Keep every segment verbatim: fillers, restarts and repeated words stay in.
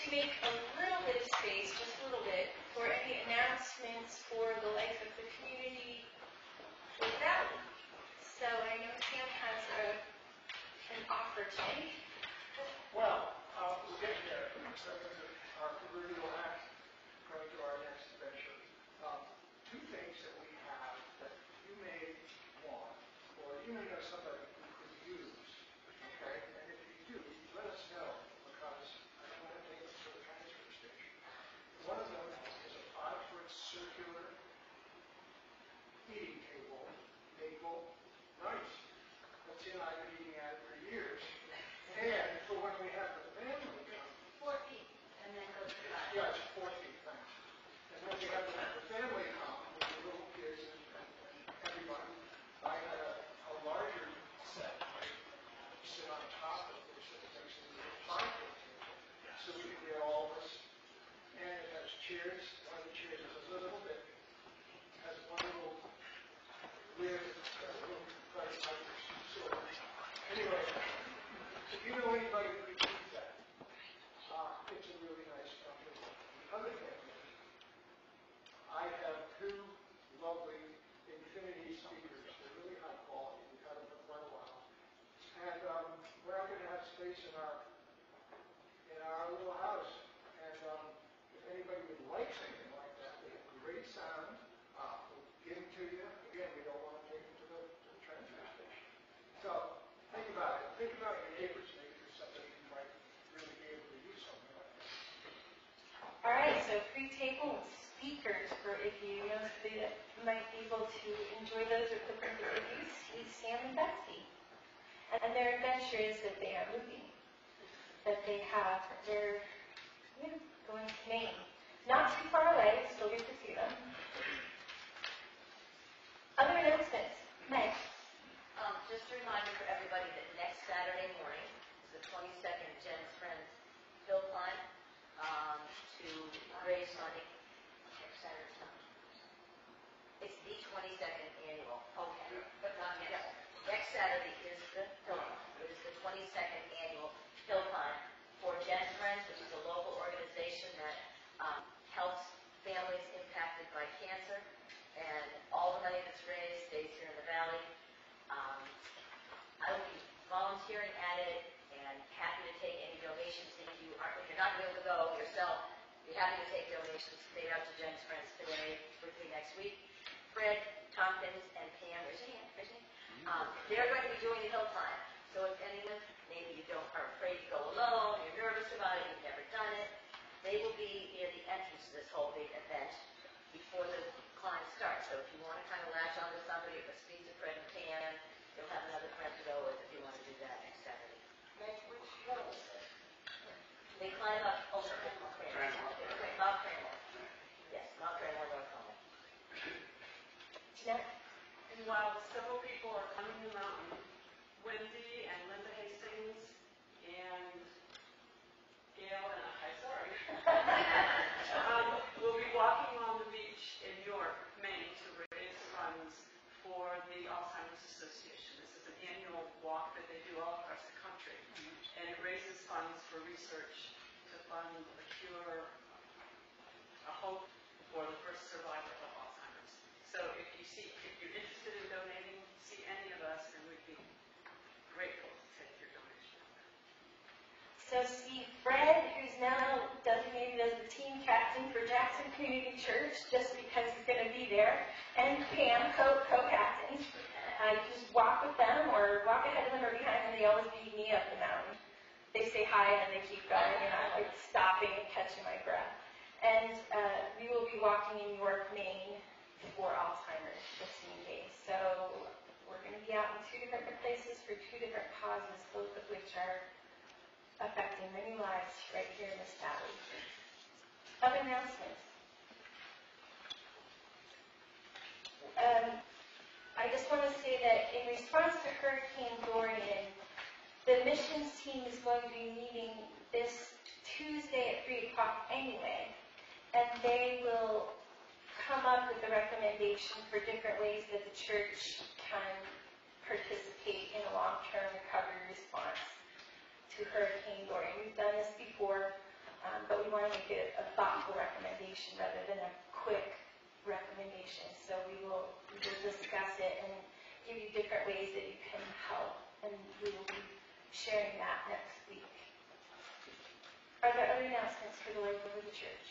make a little bit of space, just a little bit, for any announcements for the life of the community for the Valley. So I know Sam has a, an offer today. Well, uh, we'll get there. Our proverbial act going to our next adventure. Um, two things that we have that you may want, or you may know somebody who could use, okay? And if you do, let us know, because I don't want to take it to the transfer station. One of them is a five-foot circular eating table, maple, nice. That's in, I've been eating at it for years. And for when we have the family come, Four feet, and then go to the back. yeah, it's four feet, thanks. And when we have the, the family come, with the little kids and, and, and everybody, I had a, a larger set, I sit on top of this, that makes it a little pocket table, so we can get all this. And it has chairs, one of the chairs is a little bit, has one little lid, a little very tight, so, anyway, if you know anybody who could use that, uh, it's a really nice company. The other thing is, I have two lovely Infinity speakers. They're really high quality. We've had them for quite a while. And um, we're not going to have space in our in our little house. And um, if anybody would like something like that, they have great sound. Uh, we'll give them to you. Again, we don't want to take them to the, to the transfer station. So think about it. Think about your neighbors. Maybe there's somebody who might really be able to use something like that. All right, so free table and speakers for if you know somebody that might be able to enjoy those with the birthday cookies, see Sam and Betsy. And their adventure is that they are moving. That they have, they're yeah, going to Maine. Not too far away, still get to see them. Other announcements? Meg. Um, just a reminder for everybody that next Saturday morning is the twenty-second Jen's Friends Hill Climb um, to raise money. Next Saturday, no. It's the twenty-second annual. Okay. But not yet. Next Saturday is the hill climb. It is the twenty-second annual hill climb for Jen's Friends, which is a local organization that um, helps families impacted by cancer. And all the money that's raised stays here in the Valley. Um, I will be volunteering at it and happy to take any donations. If you aren't, if you're not able to go yourself, be happy to take donations. Stay out to Jen's Friends today, with me next week. Fred Tompkins and Pam, raise your hand, raise your hand. Um, they're going to be doing the hill climb. So if anyone, maybe you don't are afraid to go alone, you're nervous about it, you've never done it, they will be near the entrance to this whole big event before the climb starts. So if you want to kind of latch onto somebody, if it's speak to Fred and Pam, you'll have another friend to go with if you want to do that next Saturday. Meg, which hill is it? They climb up over Mount Cranmore. Mount Cranmore. Yes, Mount Cranmore, North Carolina. Jeanette? And while several people are climbing the mountain, Wendy and Linda Hastings and Gail and I, sorry, um, will be walking on the beach in York, Maine to raise funds for the Alzheimer's Association. This is an annual walk that they do all across the country. And it raises funds for research to fund a cure, a hope for the first survivor of Alzheimer's. So if you see, if you're interested in donating, see any of us, and we'd be grateful to take your donation. So see Fred, who's now designated as the team captain for Jackson Community Church, just because he's going to be there, and Pam, co- co-captains. Uh, you just walk with them or walk ahead of them or behind them. They always beat me up the mountain. They say hi and they keep going, and I'm like stopping and catching my breath. And uh, we will be walking in York, Maine for Alzheimer's, just in case. So we're going to be out in two different places for two different causes, both of which are affecting many lives right here in this valley. Other announcements? Um, I just want to say that in response to Hurricane Dorian, the missions team is going to be meeting this Tuesday at three o'clock anyway, and they will come up with a recommendation for different ways that the church can participate in a long-term recovery response to Hurricane Dorian. We've done this before, um, but we recommendation rather than a quick recommendation. So we will, we will discuss it and give you different ways that you can help, and we will be sharing that next week. Are there other announcements for the life of the church?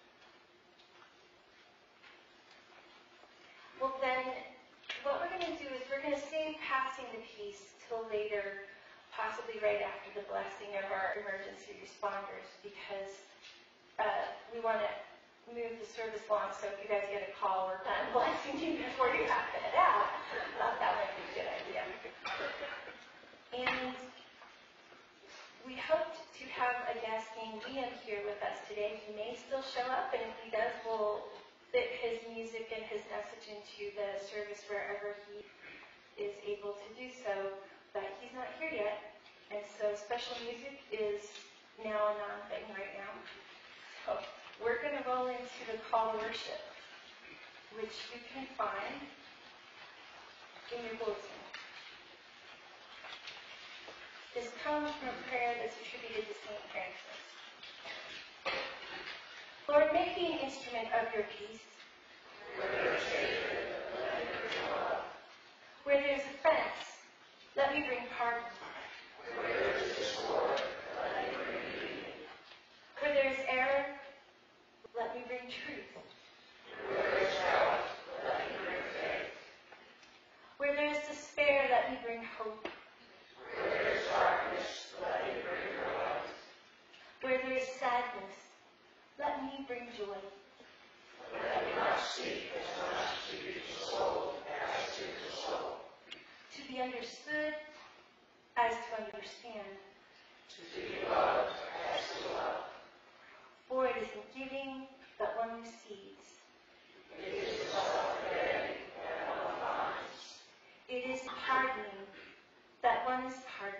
Well then, what we're going to do is we're going to save passing the peace till later, possibly right after the blessing of our emergency responders, because uh, we want to move the service along, so if you guys get a call, we're done blessing you before you have to head out. Thought that might be a good idea. And we hoped to have a guest named Liam here with us today. He may still show up, and if he does, we'll fit his music and his message into the service wherever he is able to do so, but he's not here yet, and so special music is now a non-thing right now. So we're going to roll into the call to worship, which you can find in your bulletin. This comes from a prayer that's attributed to Saint Francis. Lord, make me an instrument of your peace. Where there's offense, let me bring pardon. Where there's error, let me bring truth. Where there's despair, let me bring hope. Where there's sadness, let me bring joy. To be understood as to understand. For it is in giving that one receives. It is in pardoning that one is pardoned.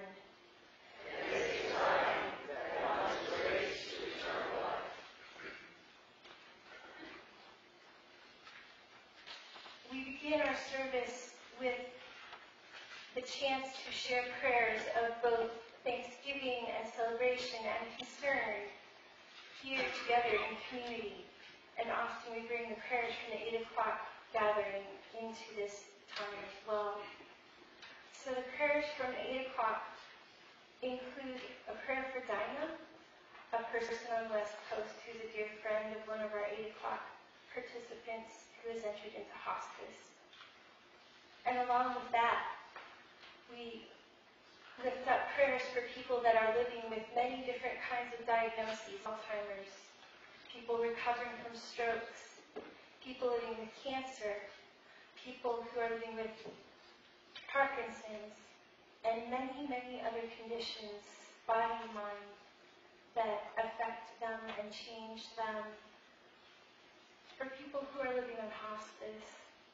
We begin our service with the chance to share prayers of both thanksgiving and celebration and concern here together in community. And often we bring the prayers from the eight o'clock gathering into this time as well. So the prayers from eight o'clock include a prayer for Dinah, a person on the West Coast who's a dear friend of one of our eight o'clock participants who has entered into hospice. And along with that, we lift up prayers for people that are living with many different kinds of diagnoses, Alzheimer's, people recovering from strokes, people living with cancer, people who are living with Parkinson's, and many, many other conditions, body and mind, that affect them and change them. For people who are living on hospice,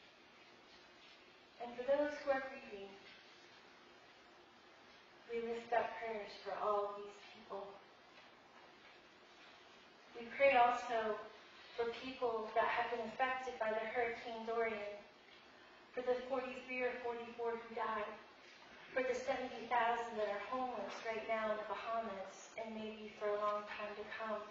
and for those who are grieving, we lift up prayers for all of these people. We pray also for people that have been affected by the Hurricane Dorian, for the forty-three or forty-four who died, for the seventy thousand that are homeless right now in the Bahamas and maybe for a long time to come,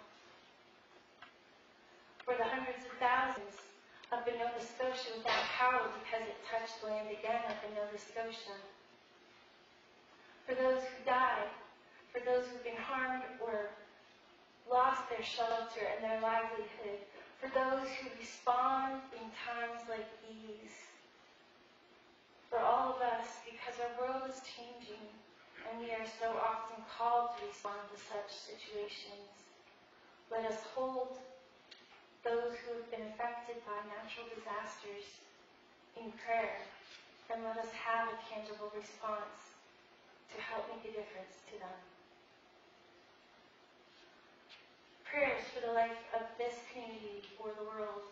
for the hundreds of thousands up in Nova Scotia without power because it touched land again up in Nova Scotia, for those who died, for those who've been harmed or lost their shelter and their livelihood, for those who respond in times like these, for all of us, because our world is changing and we are so often called to respond to such situations. Let us hold those who have been affected by natural disasters in prayer, and let us have a tangible response to help make a difference to them. Prayers for the life of this community or the world.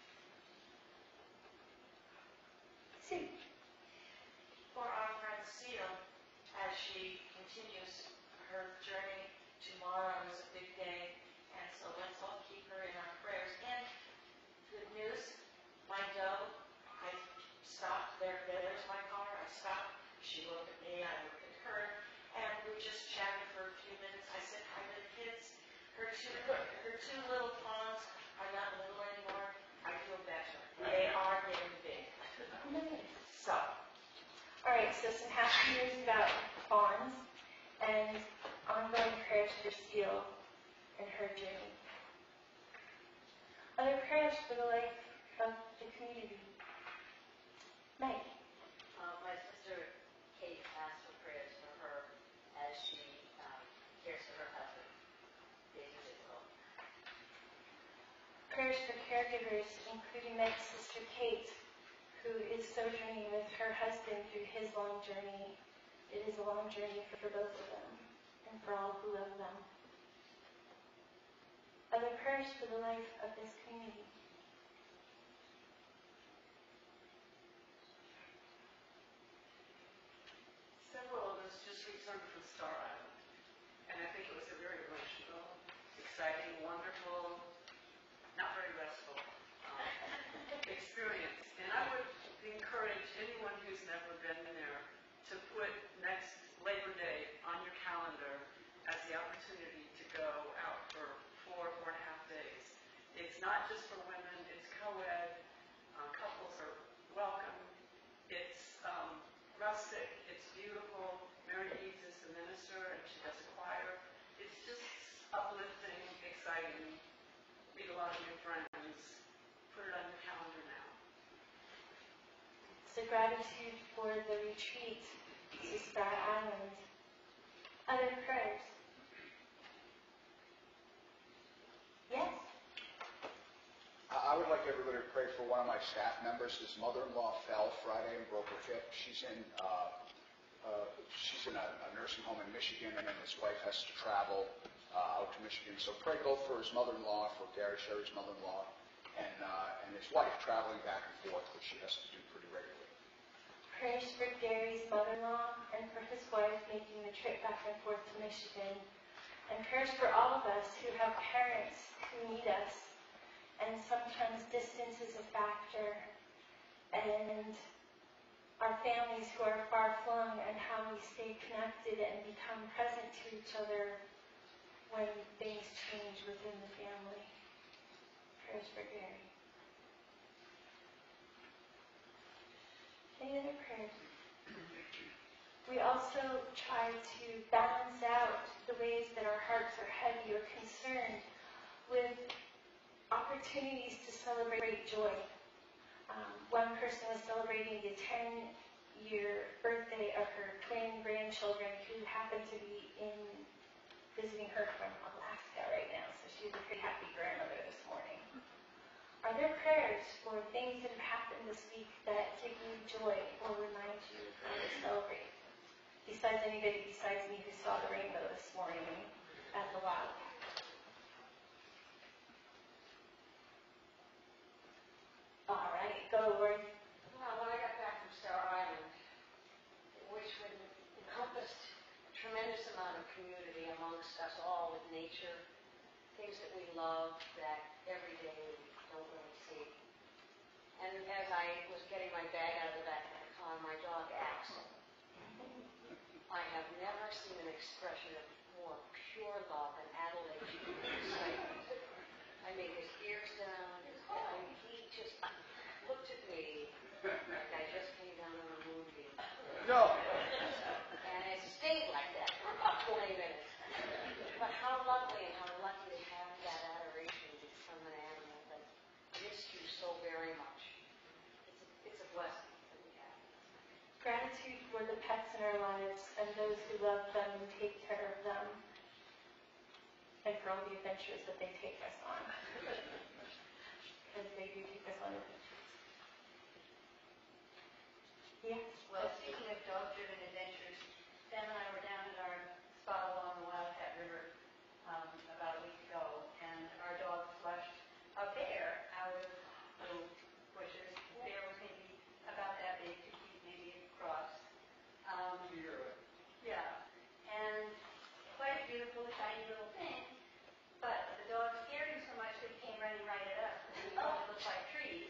Sue. For our friend Seal, as she continues her journey, tomorrow is a big day, and so let's all keep her in our prayers. And good news, my doe, I stopped there, there's my car, I stopped, she looked at me, I looked at her, and we just chatted for a few minutes. I said hi to the kids. Her two, her two little pawns are not All right, so some happy news about Bonds and ongoing prayers for Steele and her journey. Other prayers for the life of the community. Meg. Uh, my sister Kate asked for prayers for her as she um, cares for her husband, David Isabel. Prayers for caregivers, including Meg's sister Kate, who is sojourning with her husband through his long journey. It is a long journey for both of them and for all who love them. Other prayers for the life of this community. Several of us just returned from Star Island, and I think it was a very emotional, exciting, wonderful, not very restful um, experience. And I would encourage anyone who's never been there to put next Labor Day on your calendar as the opportunity to go out for four, four and a half days. It's not just for women, it's co-ed, uh, couples are welcome, it's um, rustic, it's beautiful. Mary Eads is the minister and she does a choir. It's just uplifting, exciting, meet a lot of new friends. Put it on your calendar now. So gratitude for the retreat to Star Island. Other prayers? Yes? I would like everybody to pray for one of my staff members. His mother-in-law fell Friday and broke her hip. She's in uh, uh, she's in a, a nursing home in Michigan, and his wife has to travel uh, out to Michigan. So pray both for his mother-in-law, for Gary Sherry's mother-in-law, and uh, and his wife traveling back and forth, which she has to do pretty regularly. Prayers for Gary's mother-in-law and for his wife making the trip back and forth to Michigan. And prayers for all of us who have parents who need us. And sometimes distance is a factor. And our families who are far-flung and how we stay connected and become present to each other when things change within the family. Prayers for Gary. Any other prayers? We also try to balance out the ways that our hearts are heavy or concerned with opportunities to celebrate joy. Um, one person was celebrating the ten-year birthday of her twin grandchildren who happened to be in visiting her from Alaska right now, so she's a pretty happy grandmother this morning. Are there prayers for things that have happened this week that give you joy or remind you how to celebrate? Besides anybody besides me who saw the rainbow this morning at the lodge. All right, go, Lord. Well, when I got back from Star Island, which would encompass a tremendous amount of community amongst us all with nature, things that we love that every day we don't really see. And as I was getting my bag out of the back of the car, my dog asked, I have never seen an expression of more pure love and adulation and excitement. I mean, his ears down, his, I mean, he just looked at me like I just came down on a movie. No. And it stayed like that for about twenty minutes. But how lovely and how lucky to have that adoration from an animal that missed you so very much. It's a, it's a blessing that we have. Gratitude for the pets in our lives and those who love them and take care of them. And for all the adventures that they take us on. Because they do take us on adventures. Yes? Well, speaking of dog-driven adventures, Sam and I were down at our spot along the Wildcat River um, about a week ago, and our dog flushed a bear out of little bushes. The bear was maybe about that big, two feet maybe across. Um, yeah, and quite a beautiful, tiny little thing, but the dog scared him so much that he came running right at us, because we thought it looked like trees.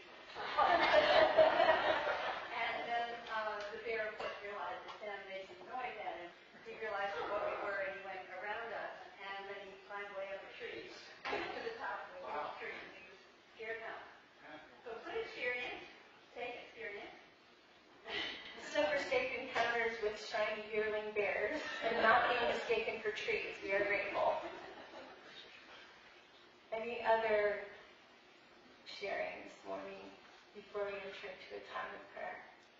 And then uh, the bear, of course, realized that Sam made some noise at him. He realized what we were, and he went around us. for trees. We are grateful. Any other sharing this morning before we enter into a time of prayer?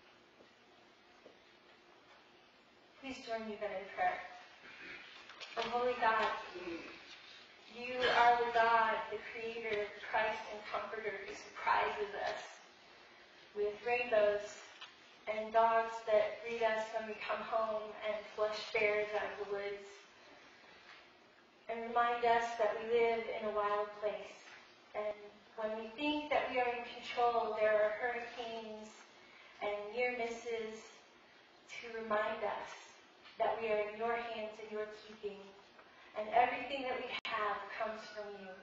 Please join me then in prayer. Oh, holy God, you are the God, the Creator, Christ, and Comforter who surprises us with rainbows and dogs that greet us when we come home and flush bears out of the woods and remind us that we live in a wild place. And when we think that we are in control, there are hurricanes and near misses to remind us that we are in your hands and your keeping. And everything that we have comes from you.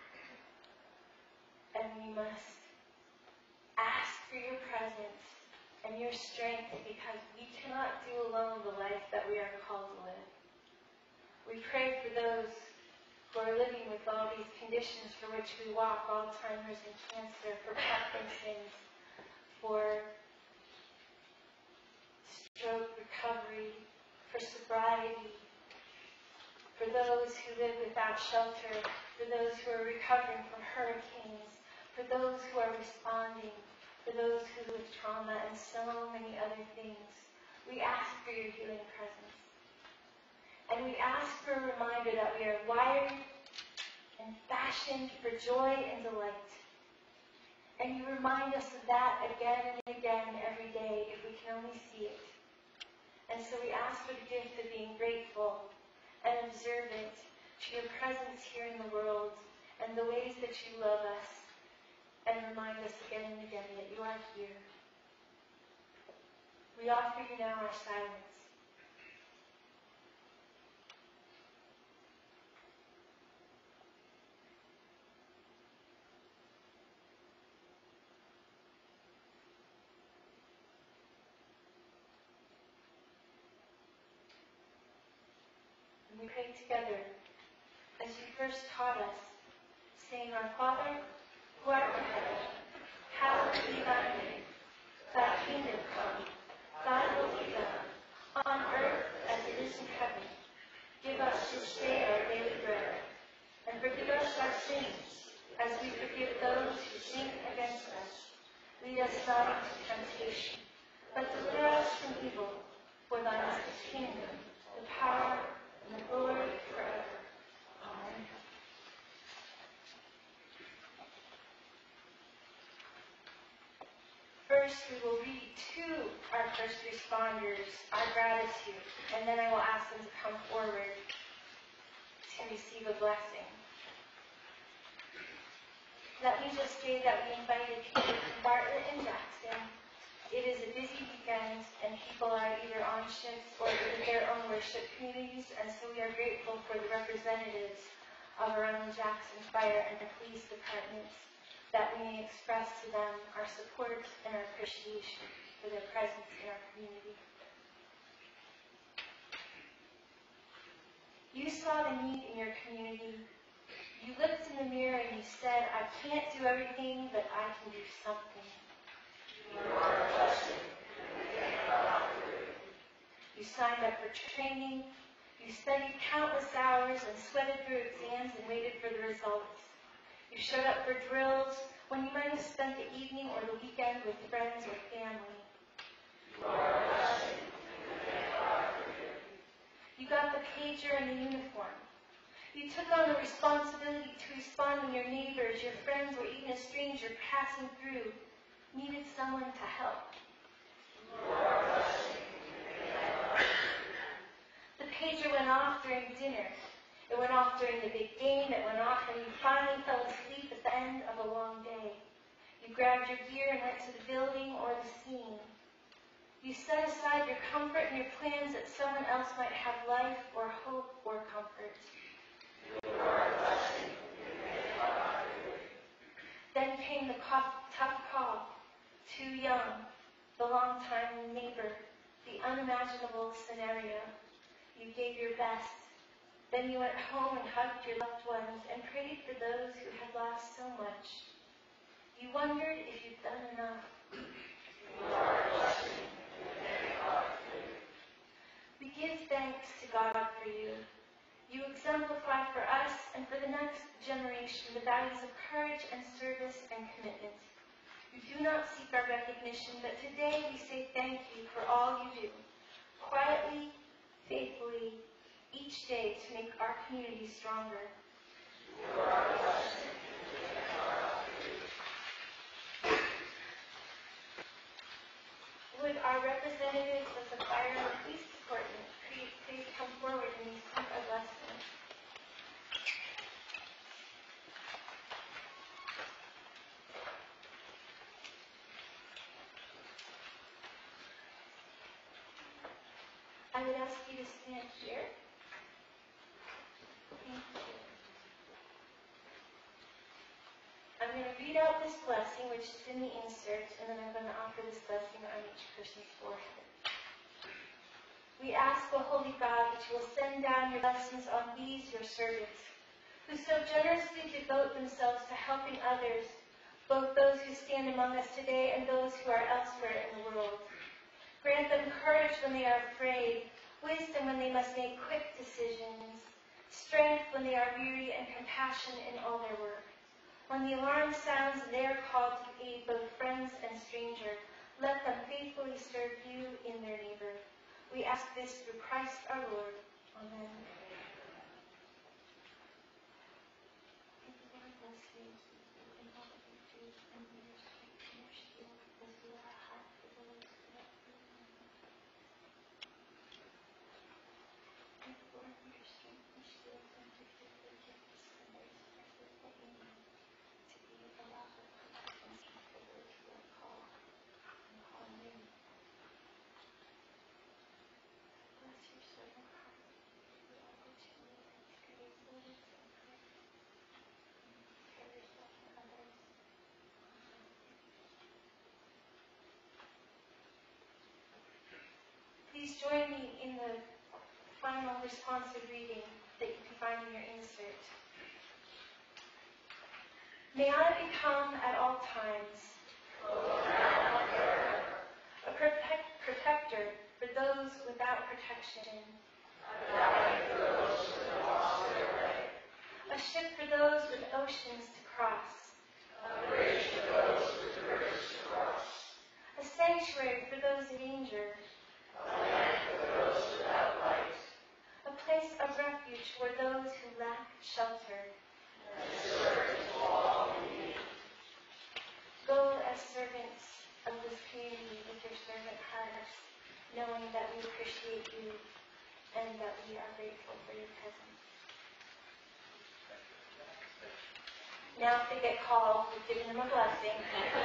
And we must ask for your presence and your strength because we cannot do alone the life that we are called to live. We pray for those who are living with all these conditions for which we walk, Alzheimer's and cancer, for Parkinson's, for stroke recovery, for sobriety, for those who live without shelter, for those who are recovering from hurricanes, for those who are responding, for those who live with trauma, and so many other things. We ask for your healing presence. And we ask for a reminder that we are wired and fashioned for joy and delight. And you remind us of that again and again every day if we can only see it. And so we ask for the gift of being grateful and observant to your presence here in the world and the ways that you love us, and remind us again and again that you are here. We offer you now our silence. And we pray together as you first taught us, saying, Our Father, who art in heaven, hallowed be thy name. Thy kingdom come, thy will be done, on earth as it is in heaven. Give us this day our daily bread, and forgive us our sins, as we forgive those who sin against us. Lead us not into temptation, but deliver us from evil. For thine is the kingdom, the power, and the glory forever. Amen. First, we will read to our first responders our gratitude, and then I will ask them to come forward to receive a blessing. Let me just say that we invited people from Bartlett and Jackson. It is a busy weekend, and people are either on shifts or in their own worship communities, and so we are grateful for the representatives of around the Jackson Fire and the police departments, that we may express to them our support and our appreciation for their presence in our community. You saw the need in your community. You looked in the mirror and you said, I can't do everything, but I can do something. You signed up for training. You studied countless hours and sweated through exams and waited for the results. You showed up for drills when you might have spent the evening or the weekend with friends or family. You got the pager and the uniform. You took on the responsibility to respond when your neighbors, your friends, or even a stranger passing through needed someone to help. The pager went off during dinner. It went off during the big game. It went off when you finally fell asleep at the end of a long day. You grabbed your gear and went to the building or the scene. You set aside your comfort and your plans that someone else might have life or hope or comfort. Then came the tough call. Too young, the long-time neighbor, the unimaginable scenario. You gave your best. Then you went home and hugged your loved ones and prayed for those who had lost so much. You wondered if you'd done enough. We give thanks to God for you. You exemplify for us and for the next generation the values of courage and service and commitment. You do not seek our recognition, but today we say thank you for all you do, quietly, faithfully, each day to make our community stronger. Would our representatives of the fire and police department please, please come forward and receive a blessing? I would ask you to stand here. Thank you. I'm going to read out this blessing, which is in the insert, and then I'm going to offer this blessing on each person's forehead. We ask, O Holy God, that you will send down your blessings on these, your servants, who so generously devote themselves to helping others, both those who stand among us today and those who are elsewhere in the world. Grant them courage when they are afraid, wisdom when they must make quick decisions, strength when they are weary, and compassion in all their work. When the alarm sounds and they are called to aid both friends and stranger, let them faithfully serve you in their neighbor. We ask this through Christ our Lord. Amen. Please join me in the final responsive reading that you can find in your insert. May I become at all times a protect, protector for those without protection, a ship for those with oceans to cross, a sanctuary for those in danger, a place of refuge for those who lack shelter. Go as servants of this community with your servant hearts, knowing that we appreciate you and that we are grateful for your presence. Now if they get called, we've given them a blessing.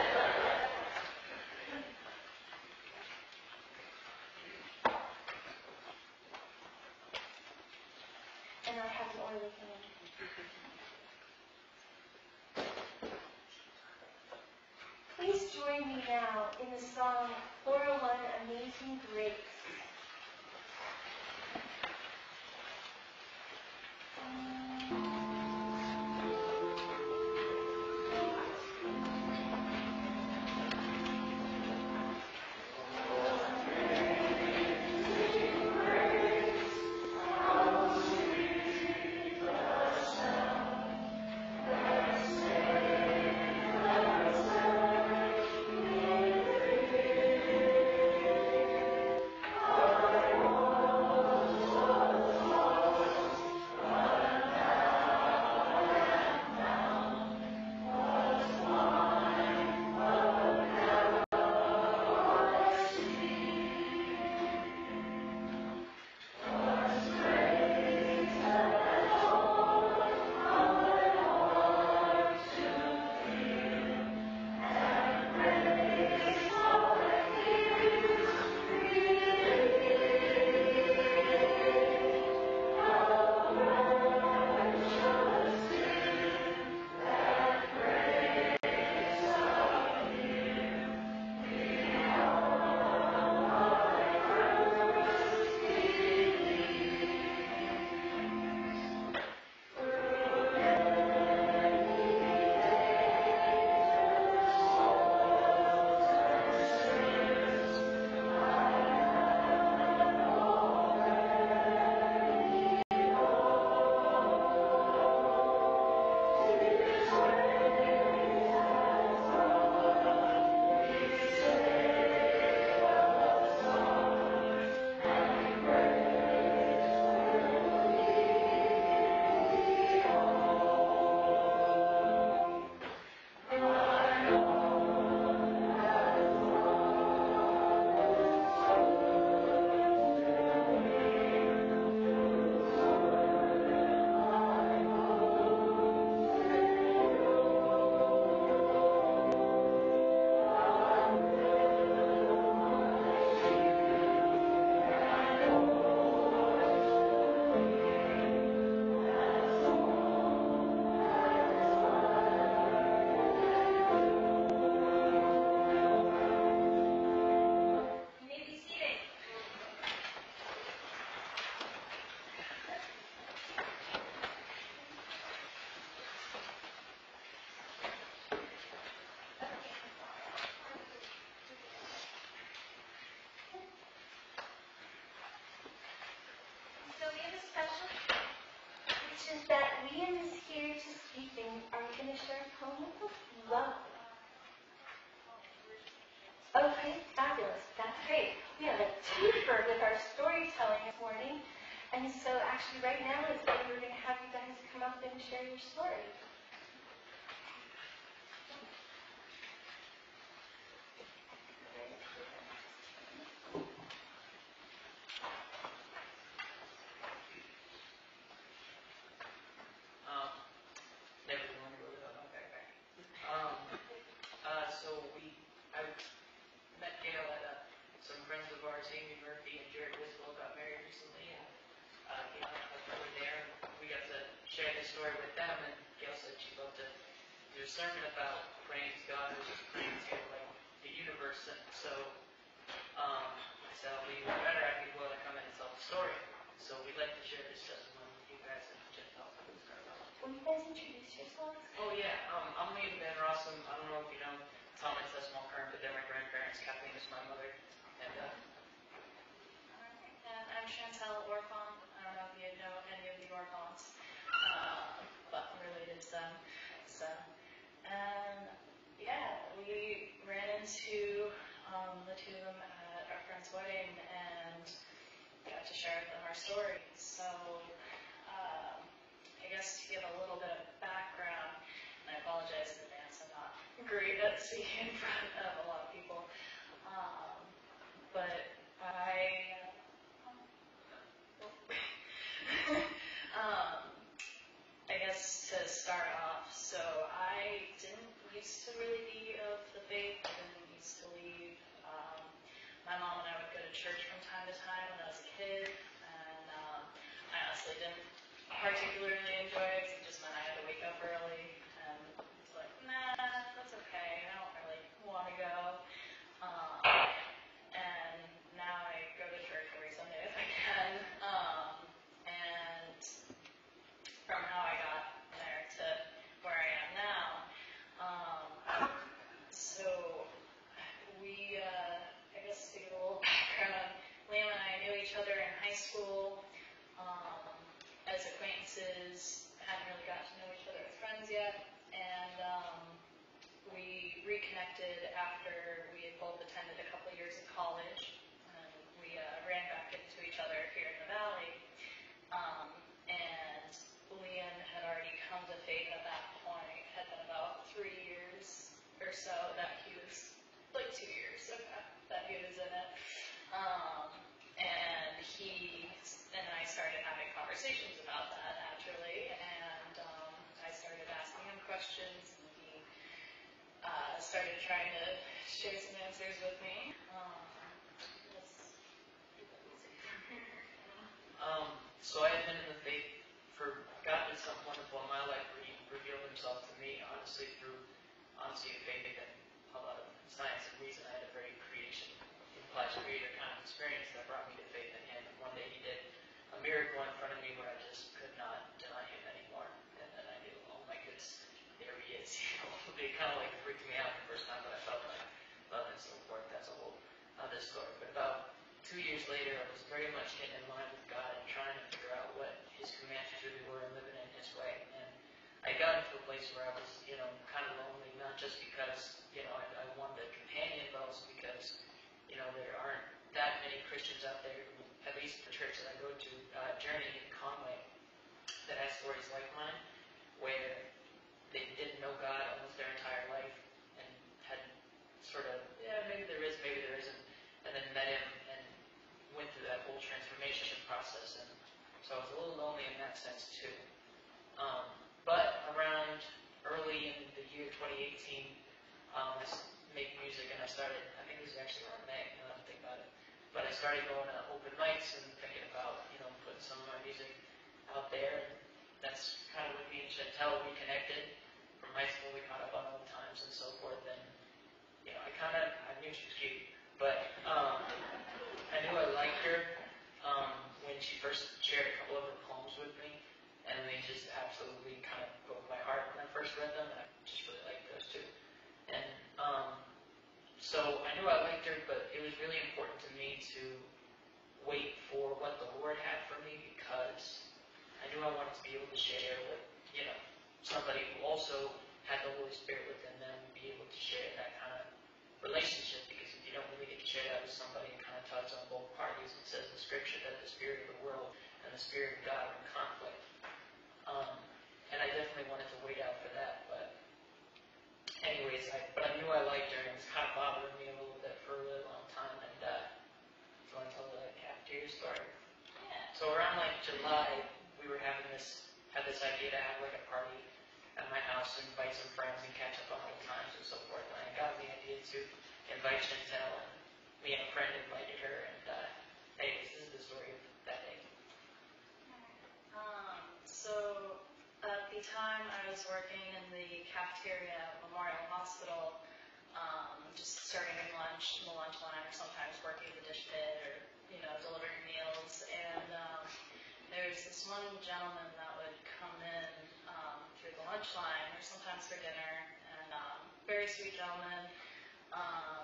And I have an oily hand. Please join me now in the song four oh one, Amazing Grace. Well, okay, fabulous. That's great. We have a twofer with our storytelling this morning. And so actually right now is when we're going to have you guys come up and share your story. Um, never wondered really about my background. Um, uh, so we, I met Gail at uh, some friends of ours, Amy Murphy and Jared Wiswell, got married recently, and uh, Gail and I were there, and we got to share this story with them, and Gail said she'd love to do a sermon about praying to God, or just praying to like the universe, and so um, I said, I'll be even better, I'd be willing to come in and tell the story. So we'd like to share this testimony with you guys and just tell us what it's about. Will you guys introduce yourselves? Oh yeah, um, I'm Lee and Ben Rossum. I don't know if you know Tom and Tess Mulkern, but they're my grandparents. Kathleen is my mother. And uh, And I'm Chantel Orpon. I don't know if you know any of the Orpons, uh, but I'm related to them. So, and yeah, we ran into um, the two of them at our friend's wedding and got to share with them our story. So, um, I guess to give a little bit of background, and I apologize in advance, I'm not great at speaking in front of a lot of people, um, but I, um, I guess to start off, so I didn't used to really be of the faith. I didn't used to leave. Um, my mom and I would go to church from time to time when I was a kid, and um, I honestly didn't particularly enjoy it because it just meant I had to wake up early, and it's like, nah, that's okay. I don't really want to go. Um, and now I go to church every Sunday if I can. Um, and from how I got there to where I am now. Um, so we, uh, I guess to give a little background, Liam and I knew each other in high school um, as acquaintances, hadn't really got to know each other as friends yet, and um, we reconnected after we had both attended a couple of years of college, and we uh, ran back into each other here in the Valley. Um, and Liam had already come to faith at that point. It had been about three years or so that he was, like two years, okay, that he was in it. Um, and he and I started having conversations about that naturally, and um, I started asking him questions, and he uh, started trying to share some answers with me. Um, let's- um, so I had been in the faith for God did something wonderful in my life where He revealed Himself to me, honestly, through honesty and faith and a lot of science and reason. I had a very creation, implies creator kind of experience that brought me to faith in Him. And one day He did a miracle in front of me where I just could not deny Him anymore. And then I knew, oh my goodness, there He is. You know, it kind of like freaked me out the first time, but I felt like love and so forth. That's a whole other story. But about two years later, I was very much getting in line with God and trying to figure out what His commands really were and living in His way. And I got into a place where I was, you know, kind of lonely, not just because, you know, I, I wanted a companion, but also because, you know, there aren't that many Christians out there, who, at least the church that I go to, uh, Journey in Conway, that has stories like mine, where they didn't know God almost their entire life and had sort of, yeah, maybe there is, maybe there isn't, and then met Him and went through that whole transformation process. And so I was a little lonely in that sense too. Um, but around early in the year twenty eighteen, um, I made music and I started, I think this was actually around May, now that I think about it, but I started going to open mics and thinking about, you know, putting some of my music out there. And that's kind of when me and Chantel reconnected. From high school, we caught up on old times and so forth. And, you know, I kind of, I knew she was cute, but um, I knew I liked her um, when she first shared a couple of her poems with me. And they just absolutely kind of broke my heart when I first read them. And I just really liked those too. And um, so I knew I liked her, but it was really important to me to wait for what the Lord had for me, because I knew I wanted to be able to share with, you know, somebody who also had have the Holy Spirit within them, be able to share that kind of relationship, because if you don't really get to share that with somebody, it kind of tugs on both parties. It says in Scripture that the spirit of the world and the spirit of God are in conflict. Um, and I definitely wanted to wait out for that, but anyways, I, but I knew I liked her, and it was kind of bothering me a little bit for a really long time. And uh, do you want to tell the cafeteria story? Yeah. So around like July, we were having this, had this idea to have like a party at my house and invite some friends and catch up on old times and so forth. And I got the idea to invite Chantel, and me and a friend invited her. And uh, anyways, this is the story of that day. Um, so at the time I was working in the cafeteria at Memorial Hospital, um, just serving lunch in the lunch line, or sometimes working the dish pit, or, you know, delivering meals. And um, there was this one gentleman that would come in um, through the lunch line, or sometimes for dinner, and um, very sweet gentleman. Um,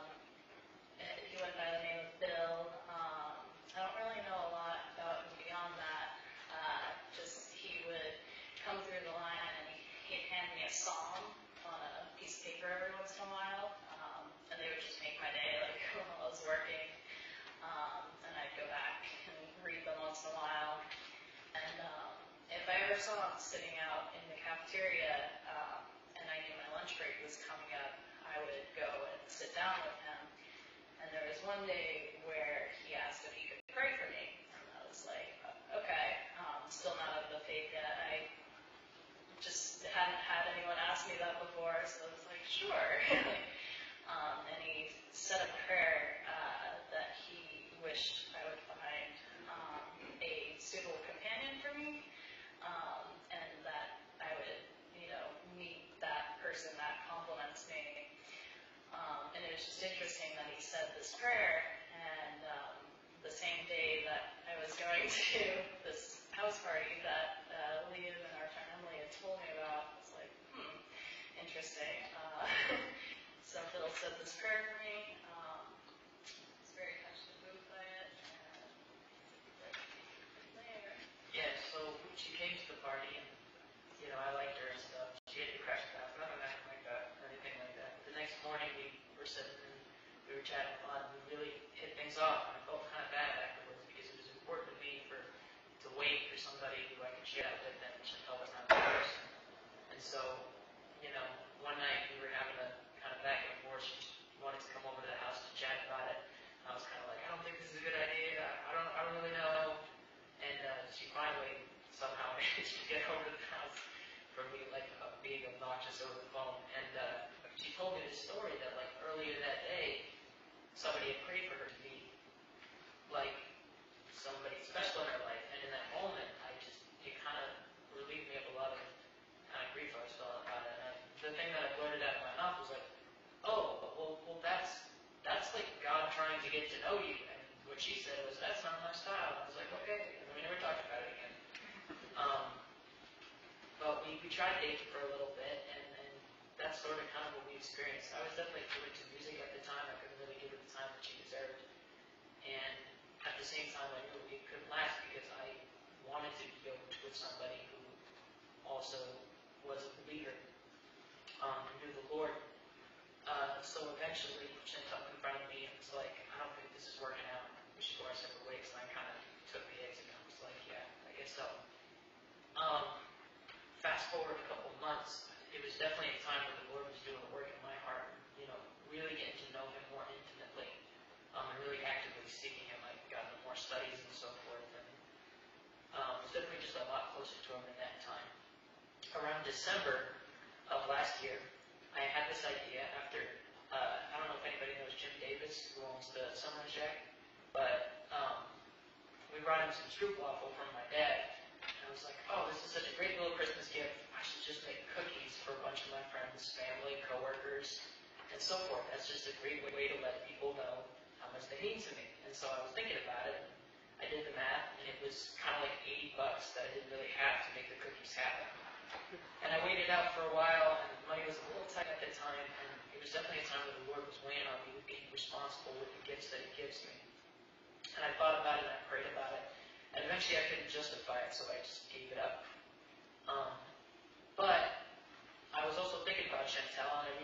he went by the name of Bill. Um, I don't really know a lot about him beyond that. Uh, just he would come through the line and he'd hand me a psalm on a piece of paper every once in a while, um, and they would just make my day, like while I was working. Um, and I'd go back and read them once in a while. And um, if I ever saw him sitting out in the cafeteria, um, and I knew my lunch break was coming up, I would go and sit down with him. And there was one day where he asked if he could pray for me. And I was like, okay, um, still not out of the faith yet. I just hadn't had anyone ask me that before, so I was like, sure. um, and he said a prayer uh, that he wished I would find um, a suitable companion for me, um, and that I would, you know, meet that person that compliments me. Um, and it was just interesting that he said this prayer, and um, the same day that I was going to this house party that uh, Liam and our friend Emily had told me about, I was like, hmm, interesting. Uh, so Phil said this prayer for me. Um, I was very touched and moved by it, and like, there. Yeah, so she came to the party, and you know, I liked her and stuff. She had to crash back, nothing like that, or anything like that. The next morning, we were sitting and we were chatting a lot, and we really hit things off. And I felt kind of bad afterwards because it was important to me for to wait for somebody who I could chat with, and Chantel was not the person. And so, you know, one night we were having a kind of back and forth. She wanted to come over to the house to chat about it. And I was kind of like, I don't think this is a good idea. I don't, I don't really know. And uh, she finally somehow managed to get over to the house for me, like uh, being obnoxious over the phone. And uh, she told me this story that like earlier that day, somebody had prayed for her to be like somebody special in her life. And in that moment, I just, it kind of relieved me of a lot of kind of grief I was feeling about it. And I, the thing that I blurted out of my mouth was like, oh, well, well, that's that's like God trying to get to know you. And what she said was, that's not my style. And I was like, okay. And we never talked about it again. Um, but we, we tried dating for a little bit, and, and that's sort of kind of what we experienced. I was definitely fluid to music at the time. I couldn't really give her the time that she deserved. And at the same time, I knew it couldn't last because I wanted to be yoked with somebody who also was a believer, um, who knew the Lord. Uh, so eventually, Chantel confronted me and was like, I don't think this is working out. We should go our separate ways. And I kind of took the exit and I was like, yeah, I guess so. Um, fast forward a couple months, it was definitely a time where the Lord was doing the work in my heart, you know, really getting to know Him more intimately, um, and really actively seeking Him. I got into more studies and so forth, and um, it was definitely just a lot closer to Him in that time. Around December of last year, I had this idea after, uh, I don't know if anybody knows Jim Davis, who owns the Summer Shack, but um, we brought him some stroopwafel from my dad. I was like, oh, this is such a great little Christmas gift. I should just make cookies for a bunch of my friends, family, coworkers, and so forth. That's just a great way to let people know how much they mean to me. And so I was thinking about it. I did the math, and it was kind of like eighty bucks that I didn't really have to make the cookies happen. And I waited out for a while, and money was a little tight at the time, and it was definitely a time where the Lord was weighing on me with being responsible with the gifts that He gives me. And I thought about it, and I prayed about it. And eventually I couldn't justify it, so I just gave it up. Um, but I was also thinking about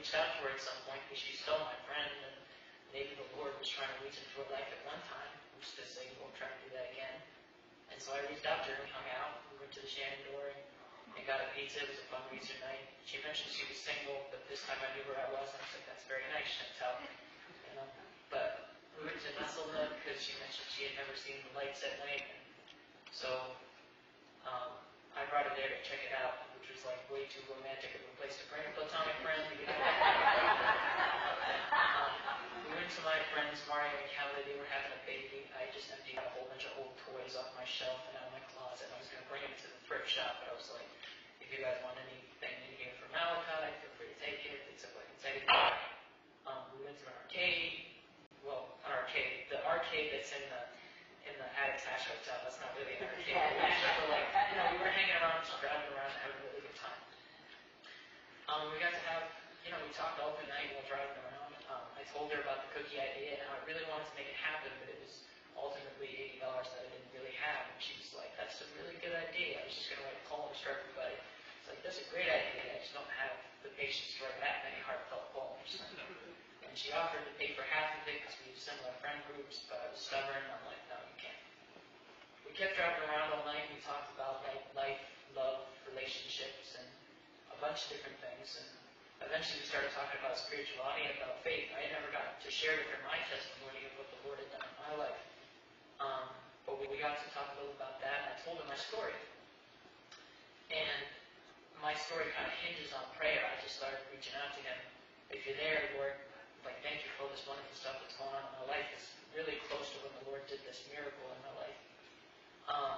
reached out to her at some point because she's still my friend, and maybe the Lord was trying to reach into her life at one time. Who's to say he won't try to do that again? And so I reached out to her and hung out. We went to the Shenandoah and, and got a pizza. It was a fundraiser night. She mentioned she was single, but this time I knew where I was, and I was like, that's very nice, Chantel. You know? But we went to Nestlewood because she mentioned she had never seen the lights at night. And so um, I brought her there to check it out, which was like way too romantic of a place to bring a platonic friend. You know? um, we went to my friends, Mario and Kelly. They were having a baby. I just emptied a whole bunch of old toys off my shelf and out of my closet. I was going to bring them to the thrift shop, but I was like, if you guys want anything in here for Malachi, feel free to take it. They took like a take it. Um, we went to an arcade. Well, an arcade. The arcade that's in the in the attached hotel. That's not really an arcade. We just were like, you know, we were hanging around, just driving around, having a really good time. Um, we got to have, you know, we talked all the night while driving around. Um, I told her about the cookie idea, and I really wanted to make it happen, but it was ultimately eighty dollars that I didn't really have. And she was like, that's a really good idea. I was just going to write poems for everybody. It's like, that's a great idea. I just don't have the patience to write that many heartfelt poems. And she offered to pay for half of it because we have similar friend groups, but I was stubborn. I'm like, no, you can't. We kept driving around all night. We talked about like life, love, relationships, and a bunch of different things. And eventually we started talking about spirituality and about faith. I had never gotten to share with her my testimony of what the Lord had done in my life. Um, but we got to talk a little about that, and I told her my story. And my story kind of hinges on prayer. I just started reaching out to him. If you're there, Lord, like, thank you for all this wonderful stuff that's going on in my life. It's really close to when the Lord did this miracle in my life. Um,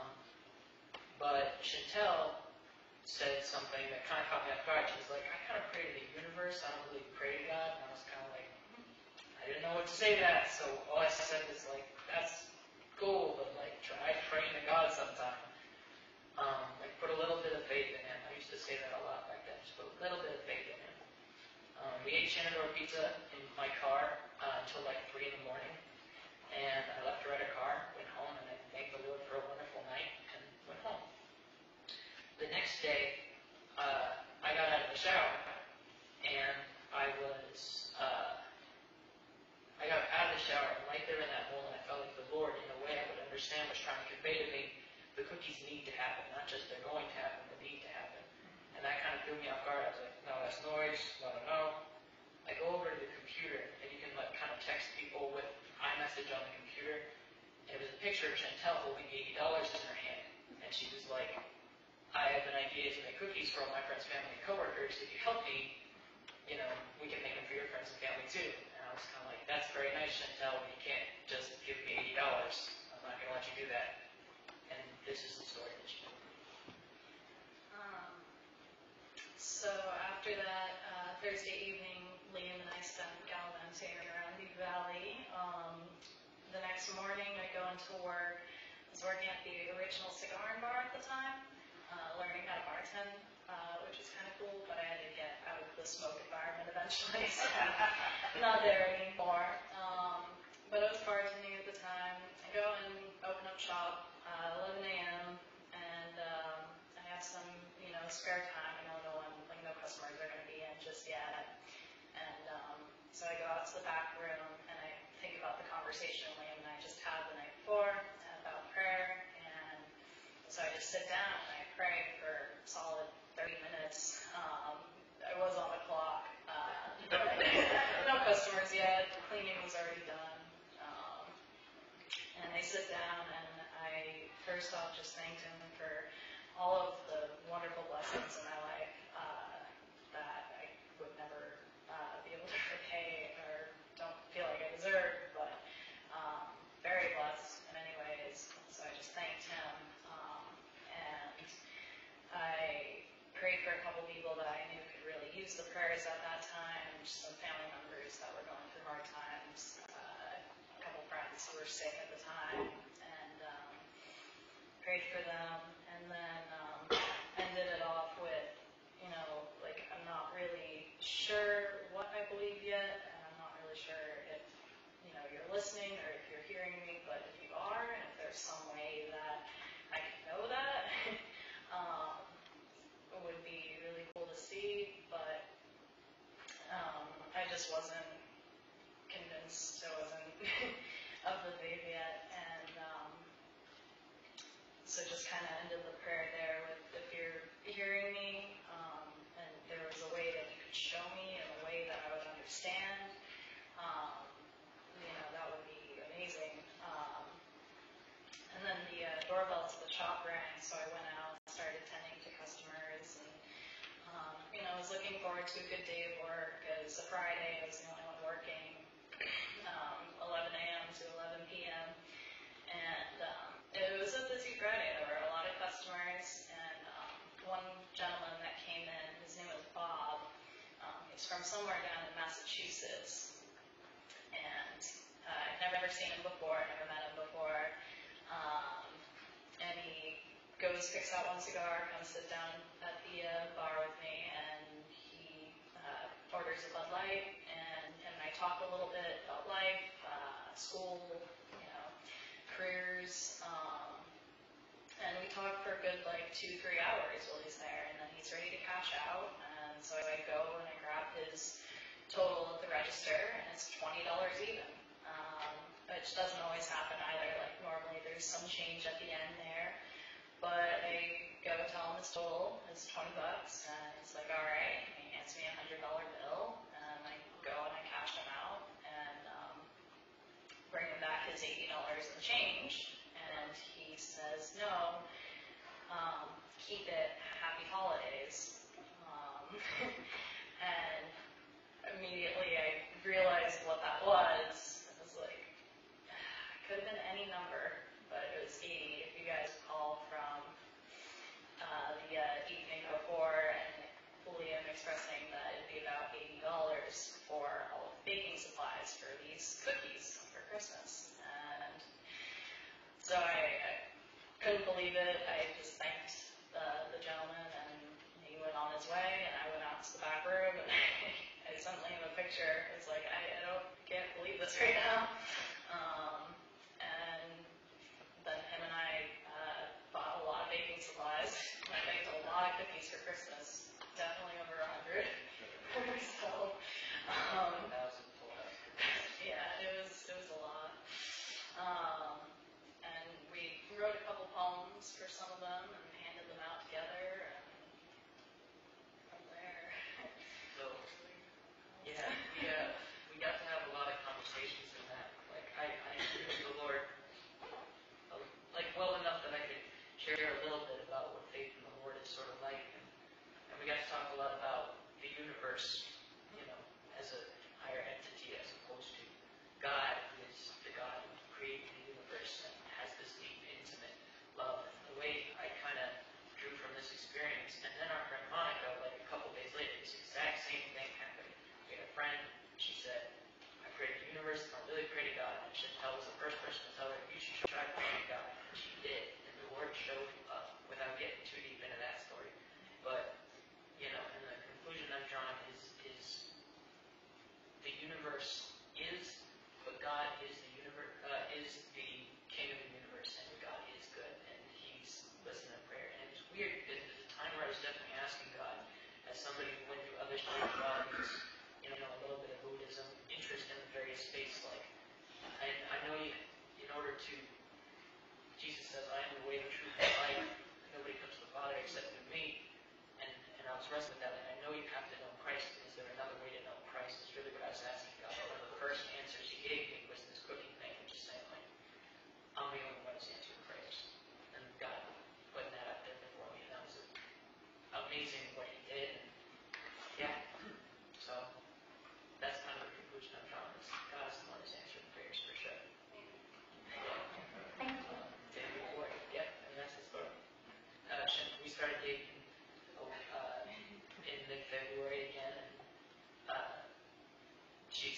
but Chantel said something that kind of caught me off guard. She was like, I kind of pray to the universe. I don't really pray to God. And I was kind of like, I didn't know what to say to that. So all I said was like, that's cool, but like, try praying to God sometime. Um, like, put a little bit of faith in him. I used to say that a lot back then. Just put a little bit of faith in him. Um, we ate Shenandoah pizza in my car uh, until like three in the morning. And I left her at her car, went home, and I thanked the Lord for a wonderful night, and went home. The next day, uh, I got out of the shower, and I was, uh, I got out of the shower, and right there in that moment, I felt like the Lord, in a way I would understand, was trying to convey to me, the cookies need to happen, not just they're going to happen, but need to happen. And that kind of threw me off guard. I was like, no, that's noise, no, no, no. I go over to the computer, and you can like kind of text people with iMessage on the computer. And it was a picture of Chantel holding eighty dollars in her hand. And she was like, I have an idea to make cookies for all my friends, family, and coworkers. If you help me, you know, we can make them for your friends and family too. And I was kind of like, that's very nice, Chantel, but you can't just give me eighty dollars. I'm not going to let you do that. And this is the story that she told me. Um, so after that, uh, Thursday evening, Liam and I spent gallivanting around the valley. Um, the next morning, I go into work. I was working at the original cigar and bar at the time, uh, learning how to bartend, uh, which was kind of cool, but I had to get out of the smoke environment eventually, so not there anymore. Um, but I was bartending at the time. I go and open up shop, uh, eleven a.m., and um, I have some, you know, spare time. I know no one, like no customers are going to be in just yet. And um, so I go out to the back room, and I think about the conversation Liam and I just had the night before about prayer. And so I just sit down and I pray for a solid thirty minutes. Um, I was on the clock. Uh, no customers yet. The cleaning was already done. Um, and I sit down, and I first off just thanked him for all of the wonderful blessings in my life uh, that I would never uh, be able to repay or don't feel like I deserve, but um, very blessed in many ways. So I just thanked him, um, and I prayed for a couple people that I knew could really use the prayers at that time, just some family members that were going through hard times, uh, a couple friends who were sick at the time, and um, prayed for them, and then um, ended it off with, you know, like, I'm not really sure what I believe yet, and I'm not really sure if, you know, you're listening or if you're hearing me, but if you are, and if there's some way that I can know that, um, it would be really cool to see, but um, just wasn't convinced, I wasn't of the faith yet, and um, so just kind of ended the prayer there with, if you're hearing me, um, and there was a way that you could show me in a way that I would understand, um, you know, that would be amazing. Um, and then the uh, doorbell to the shop rang, so I went out, started tending to customers, and um, you know, I was looking forward to a good day of work. It was a Friday, I was the only one working, um, eleven a.m. to eleven p.m. And um, it was a busy Friday. There were a lot of customers, and um, one gentleman that came in, his name was Bob. Um, he's from somewhere down in Massachusetts, and uh, I'd never seen him before, never met him before. Um, and he goes, picks out one cigar, comes sit down at the uh, bar with me, and he uh, orders a Bud Light, and him and I talk a little bit about life, uh, school, you know, careers, um, and we talk for a good like two, three hours while he's there, and then he's ready to cash out, and so I go and I grab his total at the register, and it's twenty dollars even, um, which doesn't always happen either. Like normally there's some change at the end there, but I go tell him his total is twenty bucks, and he's like, all right, and he hands me a hundred dollar bill, and I go and I cash him out, and um, bring him back his eighty dollars in change, and he says, no, um, keep it, happy holidays. Um, and immediately I realized what that was. It was like, it could have been any number, but it was eighty. If you guys recall from uh, the uh, evening before, and William expressing that it'd be about eighty dollars for all of the baking supplies for these cookies for Christmas. And so I, I couldn't believe it. I just thanked the, the gentleman, and he went on his way, and I went out to the back room, and I sent him a picture. It's like, I, I don't, can't believe this right now. Um, and then him and I uh, bought a lot of baking supplies. I baked a lot of cookies for Christmas, definitely over a hundred. So, um, yeah, it was it was a lot. Um, and we wrote a couple poems for some of them and handed them out together. And from there. So, yeah, we, uh, we got to have a lot of conversations in that. Like, I, I knew the Lord, uh, like, well enough that I could share a little bit about what faith in the Lord is sort of like. And, and we got to talk a lot about the universe, you know, as a higher entity as opposed to God, who is the God who created the universe and has this deep, intimate love. And the way I kind of drew from this experience, and then our friend Monica, like a couple days later, this exact same thing happened. We had a friend, she said, I prayed to the universe, I really prayed to God. And she said, I was the first person to tell her, you should try praying to God. And she did, and the Lord showed up without getting too deep into that story. But, you know, and the conclusion I've drawn is, is the universe is, but God is the universe, uh, is the King of the universe, and God is good, and He's listening to prayer. And it's weird because there's a time where I was definitely asking God, as somebody who went through other spiritualities, you know, a little bit of Buddhism, interest in the various faiths, like, I, I know you, in order to, Jesus says, I am the way, the truth, and the life. Nobody comes to the Father except through me. And, and I was wrestling with that, and I know you have to know Christ. Is there another way to know Christ? Is really what I was asking God. One of the first answers He gave me was this cooking thing, which is saying, like, I'm the only one who's answering prayers. And God putting that up there before me, and that was amazing what He did. And yeah, so that's kind of the conclusion I'm drawing. Is God is the one who's answering prayers for sure. Thank you. David Boy, yep, and that's the story. Uh, we started dating uh, in mid-February again, and uh, she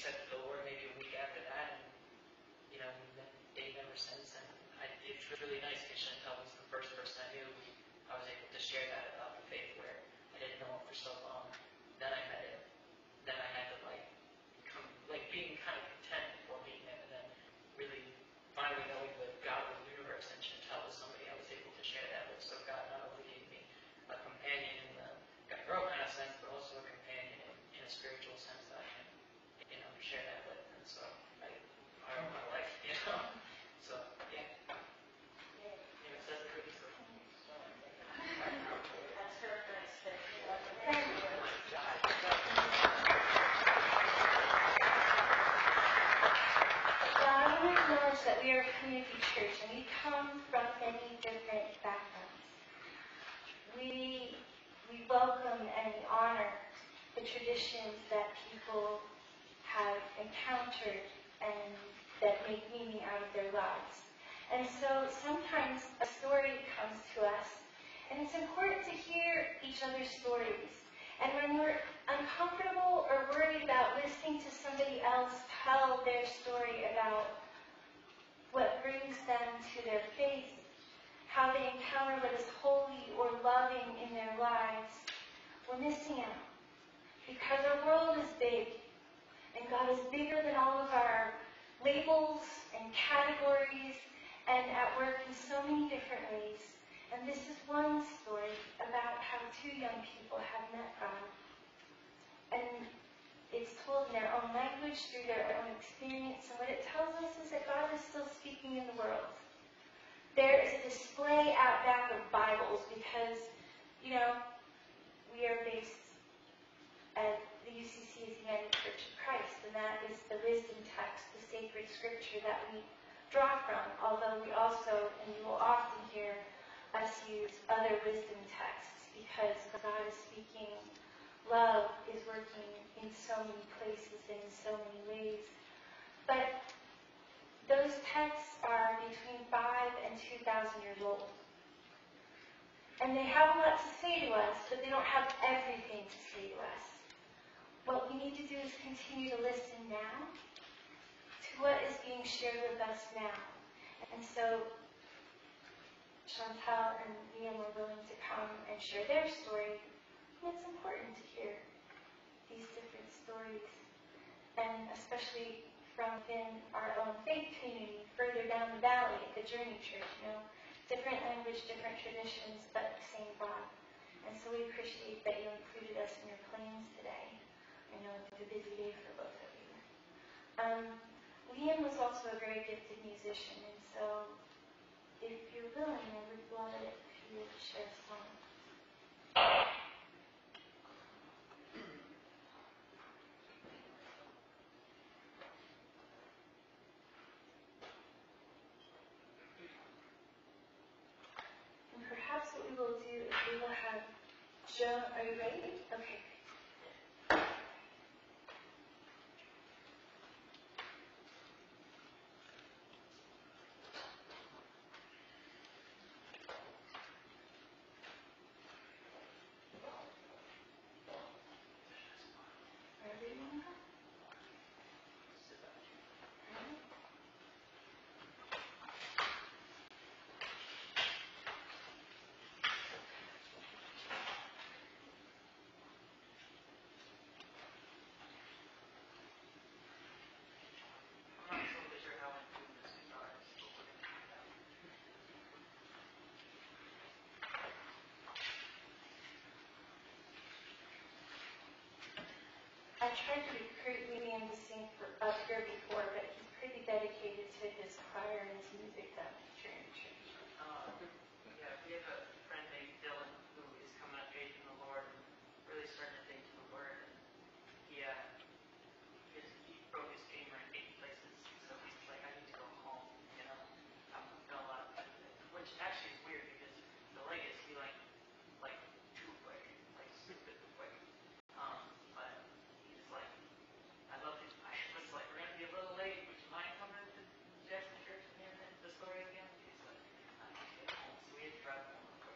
that we are a community church and we come from many different backgrounds. We, we welcome and we honor the traditions that people have encountered and that make meaning out of their lives. And so sometimes a story comes to us, and it's important to hear each other's stories. And when we're uncomfortable or worried about listening to somebody else tell their story about what brings them to their faith, how they encounter what is holy or loving in their lives, we're missing out. Because our world is big, and God is bigger than all of our labels and categories, and at work in so many different ways. And this is one story about how two young people have met God. And it's told in their own language, through their own experience, and what it tells us is that God is still speaking in the world. There is a display out back of Bibles because, you know, we are based at the U C C is the United Church of Christ, and that is the wisdom text, the sacred scripture that we draw from, although we also, and you will often hear us use other wisdom texts because God is speaking, love is working in so many places and in so many ways. But those texts are between five and two thousand years old. And they have a lot to say to us, but they don't have everything to say to us. What we need to do is continue to listen now to what is being shared with us now. And so Chantal and Liam were willing to come and share their story. And it's important to hear these different stories, and especially from within our own faith community, further down the valley, the Journey Church, you know, different language, different traditions, but the same God. And so we appreciate that you included us in your plans today. I know it's a busy day for both of you. Um, Liam was also a very gifted musician, and so if you're willing, I would love it if you would share a song. And perhaps what we will do is we will have Joe, are you ready? Okay. I tried to recruit Liam to sing for up here before, but he's pretty dedicated to his choir and his music that we train in church. Uh, yeah, we have a friend named Dylan who is coming up age in the Lord and really starting to think to the Word. And he, uh, his, he broke his femur in eight places, so he's like, I need to go home, you know. I'm done a lot of it, which actually is weird because the leg is healing like too quick, like stupid quick. Um, but he's like, I love his, I was like, we're gonna be a little late, would you mind coming to Jackson Church and hearing the story again? He's like, I need to get home, so we had to drive home real quick.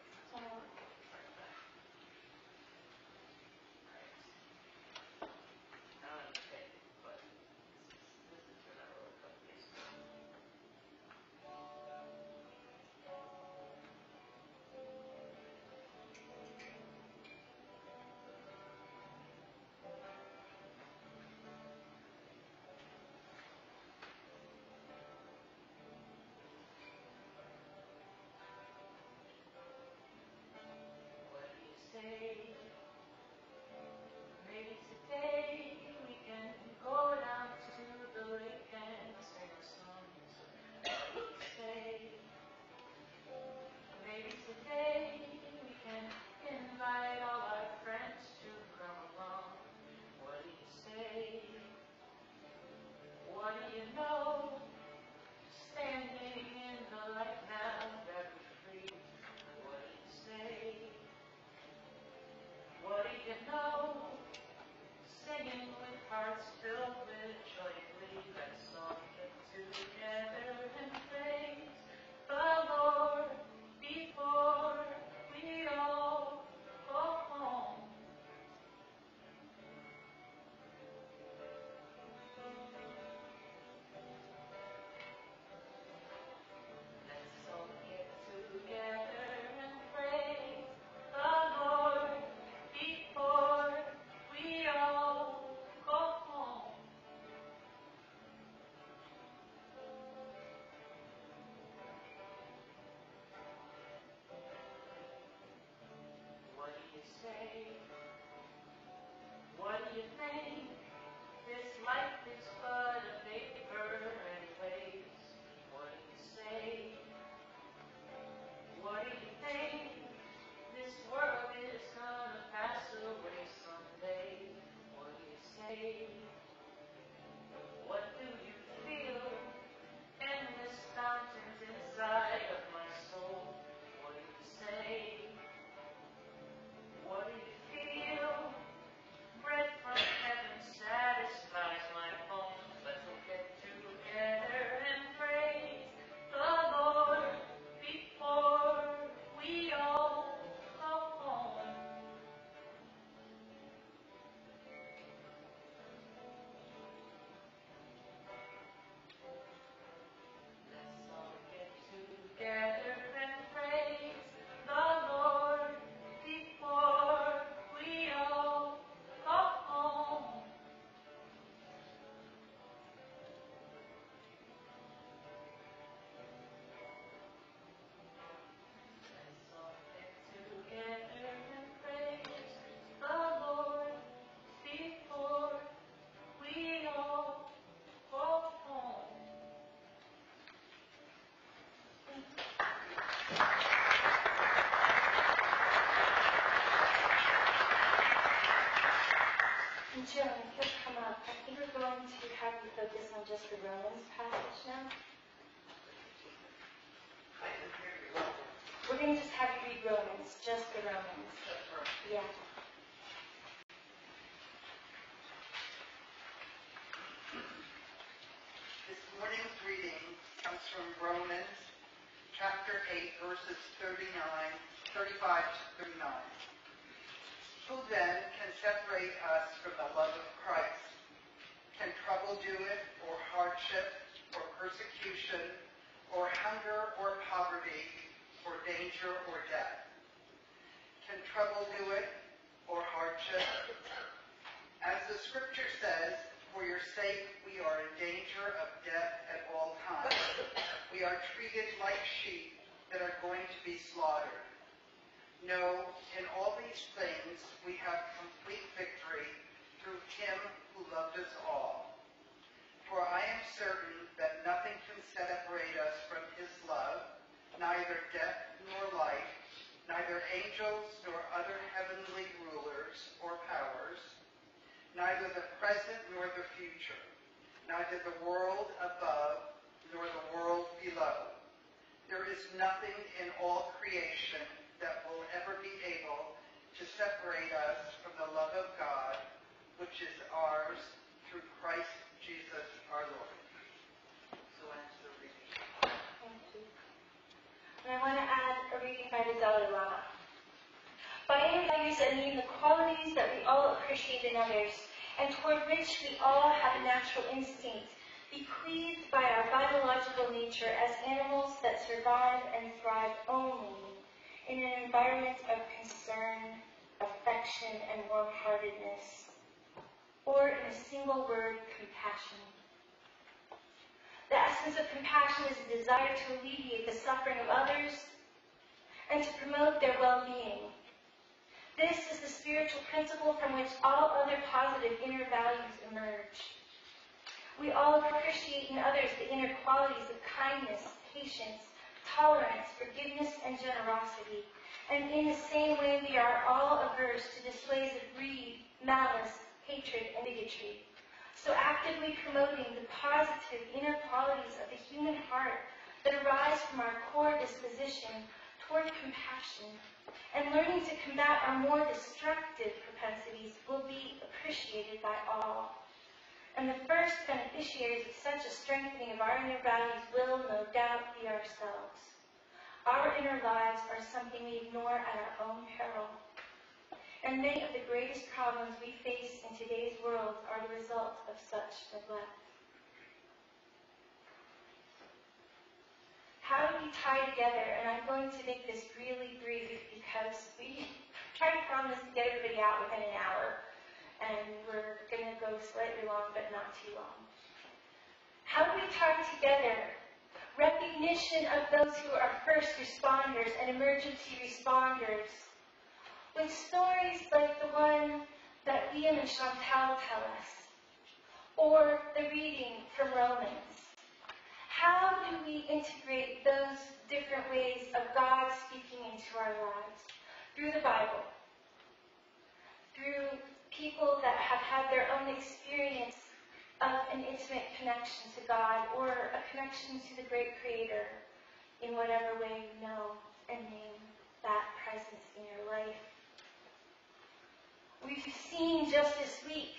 say? What do you think? This life is but a vapor and waste. What do you say? What do you think? This world is gonna pass away someday. What do you say? What do you feel? Endless fountains inside of my soul. What do you say? What do you feel? Bread from heaven satisfies my bones. Let's get together and praise the Lord before we all go home. Let's all get together and praise the Lord before we all go home. Let's all get together and praise the Lord before we all go home. And Joan, if you'll come up, I think we're going to have you focus on just the Romans passage now. We're going to just have you read Romans, just the Romans. Yeah. This morning's reading comes from Romans chapter eight, verses thirty-nine, thirty-five to thirty-nine. Who then can separate us from the love of Christ? Can trouble do it, or hardship, or persecution, or hunger, or poverty, or danger, or death? Can trouble do it, or hardship? As the scripture says, for your sake we are in danger of death at all times. We are treated like sheep that are going to be slaughtered. No, in all these things we have complete victory through him who loved us all. For I am certain that nothing can separate us from his love, neither death nor life, neither angels nor other heavenly rulers or powers, neither the present nor the future, neither the world above nor the world below. There is nothing in all creation that will ever be able to separate us from the love of God, which is ours through Christ Jesus our Lord. So ends the reading. Thank you. And I want to add a reading by the Dalai Lama. By inner values, I mean the qualities that we all appreciate in others, and toward which we all have a natural instinct, bequeathed by our biological nature as animals that survive and thrive only in an environment of concern, affection, and warm-heartedness, or in a single word, compassion. The essence of compassion is a desire to alleviate the suffering of others and to promote their well-being. This is the spiritual principle from which all other positive inner values emerge. We all appreciate in others the inner qualities of kindness, patience, tolerance, forgiveness, and generosity. And in the same way, we are all averse to displays of greed, malice, hatred, and bigotry. So actively promoting the positive inner qualities of the human heart that arise from our core disposition toward compassion, and learning to combat our more destructive propensities will be appreciated by all. And the first beneficiaries of such a strengthening of our inner values will, no doubt, be ourselves. Our inner lives are something we ignore at our own peril. And many of the greatest problems we face in today's world are the result of such neglect. How do we tie together? And I'm going to make this really brief because we tried to promise to get everybody out within an hour. And we're going to go slightly long, but not too long. How do we tie together recognition of those who are first responders and emergency responders with stories like the one that Liam and Chantal tell us, or the reading from Romans? How do we integrate those different ways of God speaking into our lives? Through the Bible, through people that have had their own experience of an intimate connection to God, or a connection to the great Creator in whatever way you know and name that presence in your life. We've seen just this week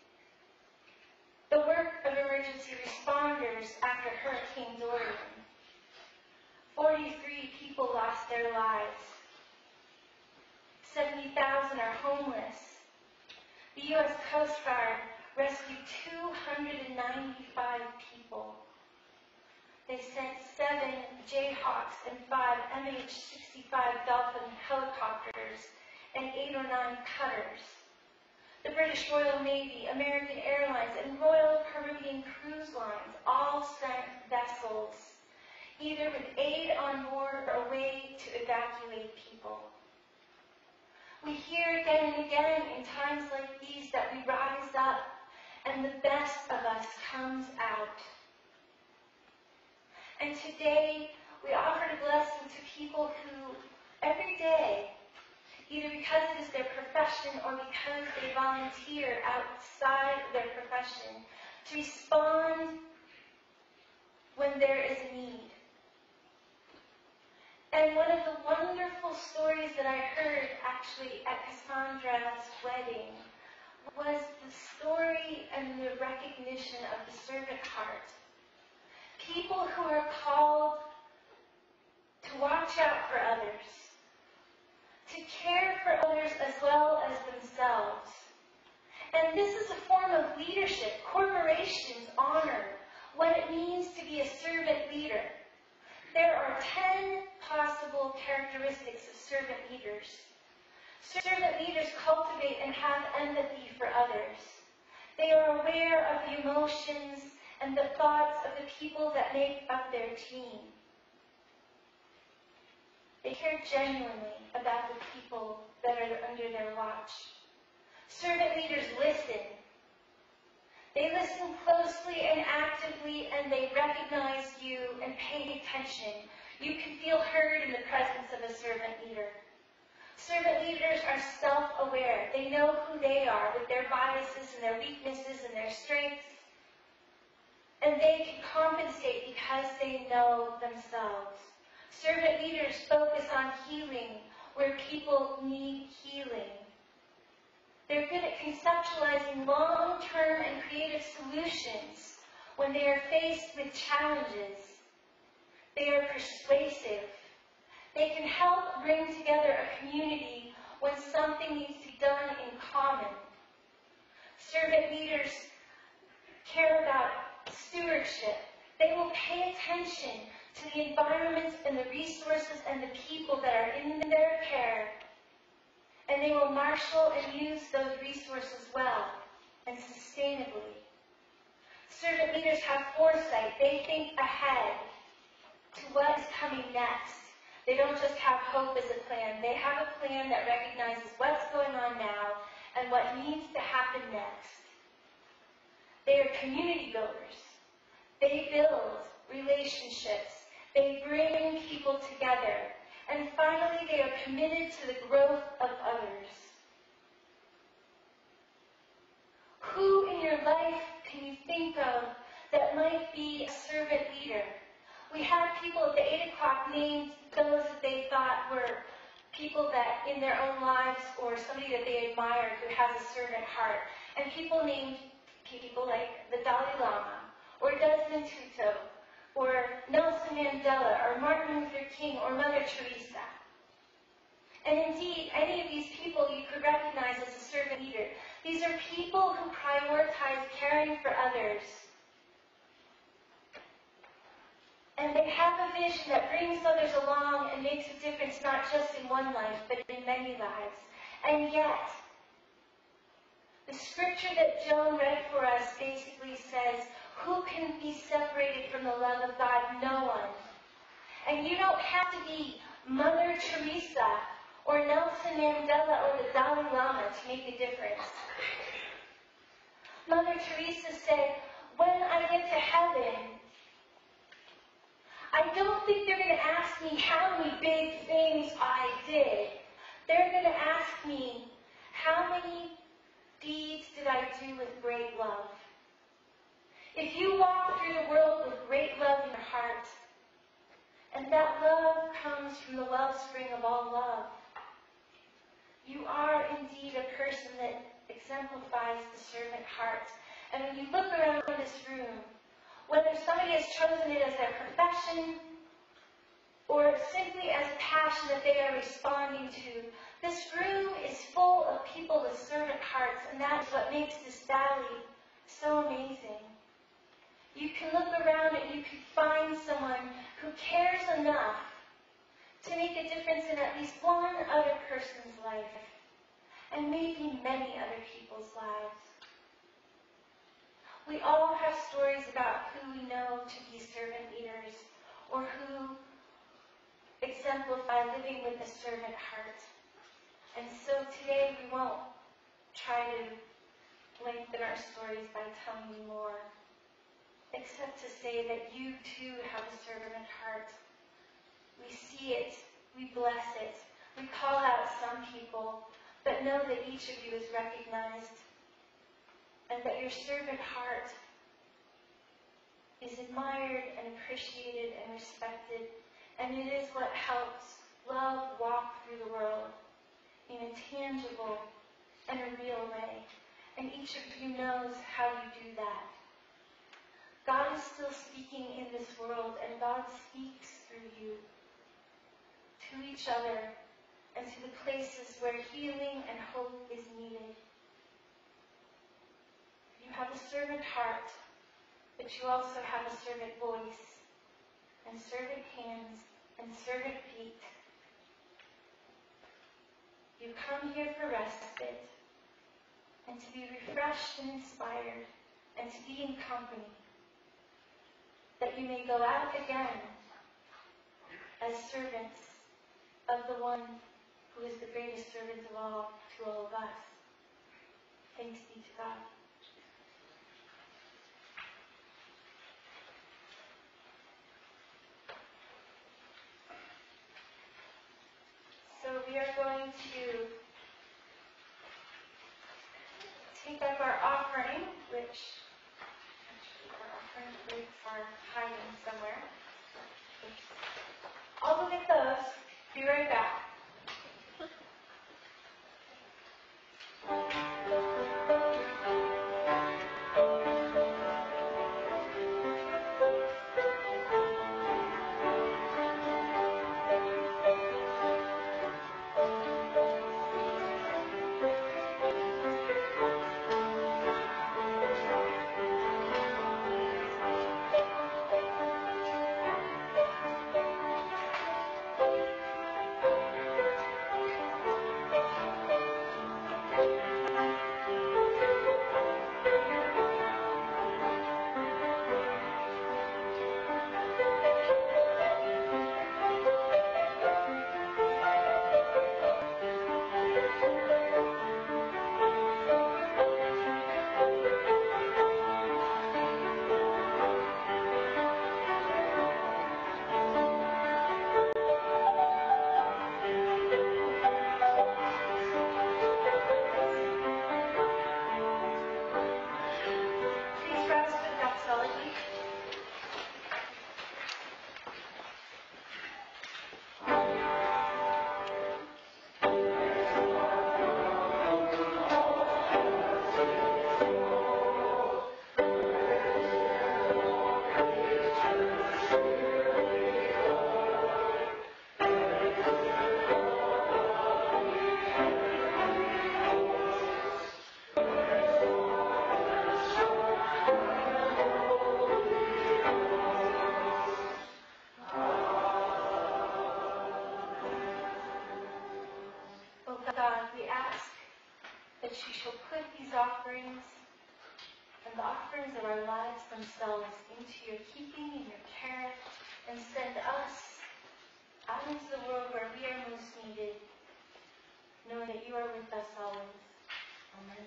the work of emergency responders after Hurricane Dorian. forty-three people lost their lives. seventy thousand are homeless. The U S Coast Guard rescued two hundred ninety-five people. They sent seven Jayhawks and five M H sixty-five Dolphin helicopters and eight or nine cutters. The British Royal Navy, American Airlines, and Royal Caribbean Cruise Lines all sent vessels, either with aid on board or a way to evacuate people. We hear again and again in times like these that we rise up and the best of us comes out. And today we offer a blessing to people who every day, either because it is their profession or because they volunteer outside of their profession, to respond when there is a need. And one of the wonderful stories that I heard actually at Cassandra's wedding was the story and the recognition of the servant heart. People who are called to watch out for others, to care for others as well as themselves. And this is a form of leadership. Corporations honor what it means to be a servant leader. There are ten possible characteristics of servant leaders. Servant leaders cultivate and have empathy for others. They are aware of the emotions and the thoughts of the people that make up their team. They care genuinely about the people that are under their watch. Servant leaders listen. They listen closely and actively, and they recognize you and pay attention. You can feel heard in the presence of a servant leader. Servant leaders are self-aware. They know who they are with their biases and their weaknesses and their strengths. And they can compensate because they know themselves. Servant leaders focus on healing where people need healing. They're good at conceptualizing long-term and creative solutions when they are faced with challenges. They are persuasive. They can help bring together a community when something needs to be done in common. Servant leaders care about stewardship. They will pay attention to the environment and the resources and the people that are in their care. And they will marshal and use those resources well and sustainably. Servant leaders have foresight. They think ahead to what is coming next. They don't just have hope as a plan. They have a plan that recognizes what's going on now and what needs to happen next. They are community builders. They build relationships. They bring people together. And finally, they are committed to the growth of others. Who in your life can you think of that might be a servant leader? We had people at the eight o'clock named those that they thought were people that in their own lives or somebody that they admired who has a servant heart. And people named people like the Dalai Lama or Desmond Tutu or Nelson Mandela, or Martin Luther King, or Mother Teresa. And indeed, any of these people you could recognize as a servant leader. These are people who prioritize caring for others. And they have a vision that brings others along and makes a difference not just in one life, but in many lives. And yet, the scripture that Joan read for us basically says, who can be separated from the love of God? No one. And you don't have to be Mother Teresa or Nelson Mandela or the Dalai Lama to make a difference. Mother Teresa said, when I get to heaven, I don't think they're going to ask me how many big things I did. They're going to ask me, how many deeds did I do with great love? If you walk through the world with great love in your heart, and that love comes from the wellspring of all love, you are indeed a person that exemplifies the servant heart. And when you look around this room, whether somebody has chosen it as their profession or simply as a passion that they are responding to, this room is full of people with servant hearts, and that is what makes this valley so amazing. You can look around and you can find someone who cares enough to make a difference in at least one other person's life, and maybe many other people's lives. We all have stories about who we know to be servant leaders, or who exemplify living with a servant heart. And so today we won't try to lengthen our stories by telling you more, except to say that you too have a servant heart. We see it, we bless it, we call out some people, but know that each of you is recognized, and that your servant heart is admired and appreciated and respected, and it is what helps love walk through the world in a tangible and a real way. And each of you knows how you do that. God is still speaking in this world, and God speaks through you to each other and to the places where healing and hope is needed. You have a servant heart, but you also have a servant voice, and servant hands, and servant feet. You come here for respite, and to be refreshed and inspired, and to be in company, that you may go out again as servants of the one who is the greatest servant of all to all of us. Thanks be to God. So we are going to take up our offering, which actually our offering plates are hiding somewhere. I'll look at those. Be right back. God, we ask that you shall put these offerings and the offerings of our lives themselves into your keeping and your care, and send us out into the world where we are most needed knowing that you are with us always. Amen.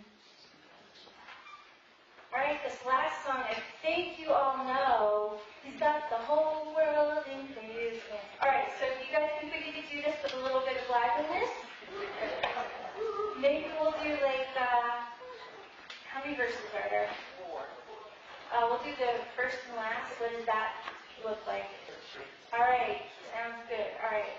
All right, this last song, I think you all know. He's got the whole world in his hands. All right, so you guys think we could do this with a little bit of liveliness? Maybe we'll do like, uh, how many verses are there? Four. Uh, we'll do the first and last. What does that look like? All right, sounds good. All right.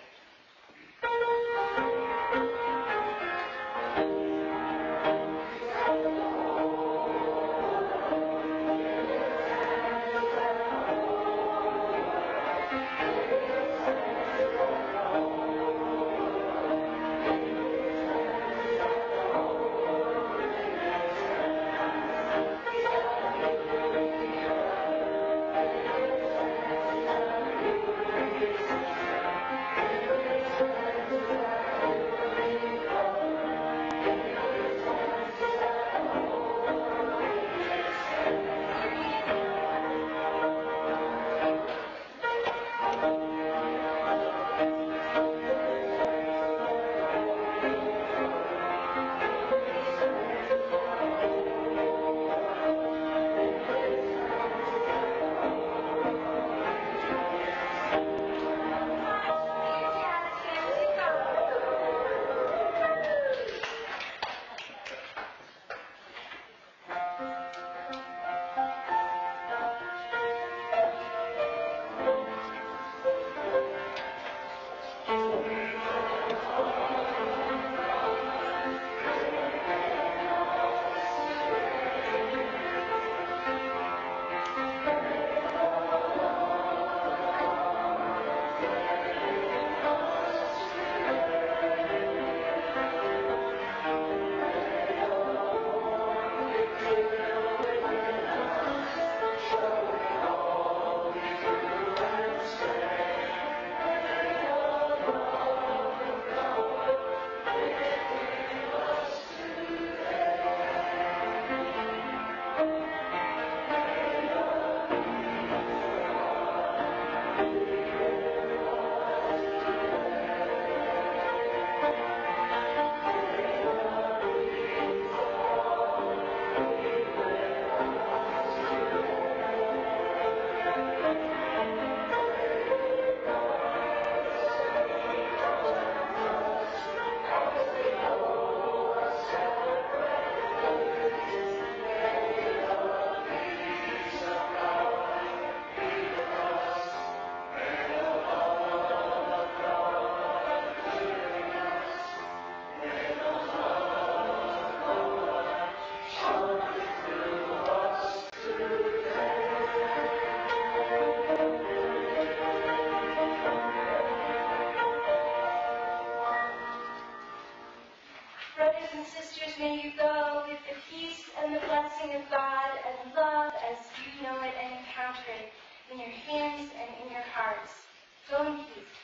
Brothers and sisters, may you go with the peace and the blessing of God and love as you know it and encounter it in your hands and in your hearts. Go in peace.